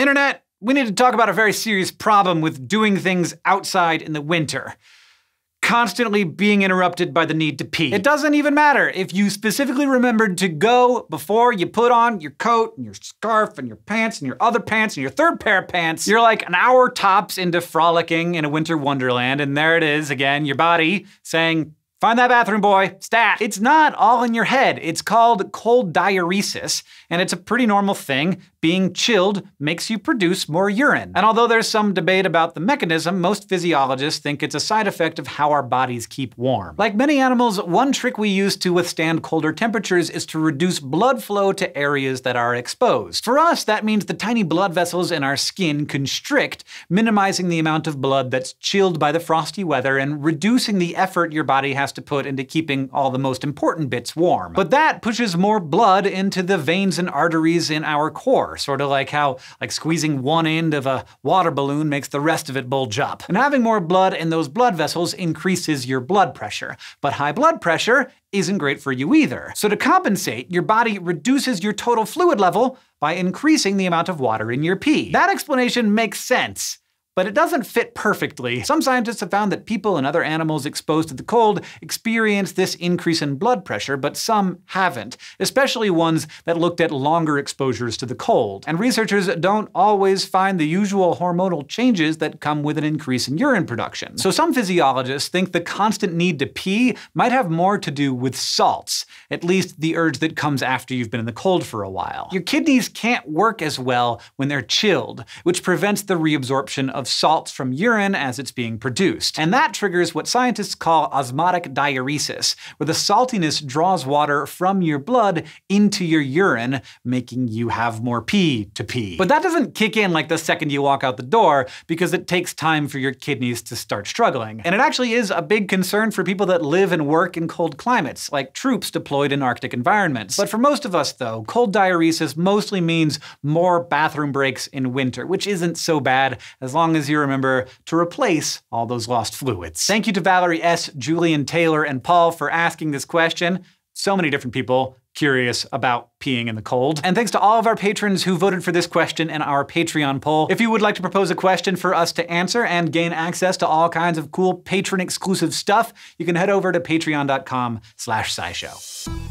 Internet, we need to talk about a very serious problem with doing things outside in the winter. Constantly being interrupted by the need to pee. It doesn't even matter if you specifically remembered to go before you put on your coat and your scarf and your pants and your other pants and your third pair of pants. You're like an hour tops into frolicking in a winter wonderland, and there it is again, your body saying, "Find that bathroom, boy, stat." It's not all in your head. It's called cold diuresis, and it's a pretty normal thing. Being chilled makes you produce more urine. And although there's some debate about the mechanism, most physiologists think it's a side effect of how our bodies keep warm. Like many animals, one trick we use to withstand colder temperatures is to reduce blood flow to areas that are exposed. For us, that means the tiny blood vessels in our skin constrict, minimizing the amount of blood that's chilled by the frosty weather and reducing the effort your body has to put into keeping all the most important bits warm. But that pushes more blood into the veins and arteries in our core. Sort of like how squeezing one end of a water balloon makes the rest of it bulge up. And having more blood in those blood vessels increases your blood pressure. But high blood pressure isn't great for you either. So to compensate, your body reduces your total fluid level by increasing the amount of water in your pee. That explanation makes sense, but it doesn't fit perfectly. Some scientists have found that people and other animals exposed to the cold experience this increase in blood pressure, but some haven't, especially ones that looked at longer exposures to the cold. And researchers don't always find the usual hormonal changes that come with an increase in urine production. So some physiologists think the constant need to pee might have more to do with salts, at least the urge that comes after you've been in the cold for a while. Your kidneys can't work as well when they're chilled, which prevents the reabsorption of salts from urine as it's being produced. And that triggers what scientists call osmotic diuresis, where the saltiness draws water from your blood into your urine, making you have more pee to pee. But that doesn't kick in like the second you walk out the door, because it takes time for your kidneys to start struggling. And it actually is a big concern for people that live and work in cold climates, like troops deployed in Arctic environments. But for most of us though, cold diuresis mostly means more bathroom breaks in winter, which isn't so bad as long as you remember to replace all those lost fluids. Thank you to Valerie S., Julian Taylor, and Paul for asking this question. So many different people curious about peeing in the cold. And thanks to all of our patrons who voted for this question in our Patreon poll. If you would like to propose a question for us to answer and gain access to all kinds of cool patron-exclusive stuff, you can head over to patreon.com/SciShow.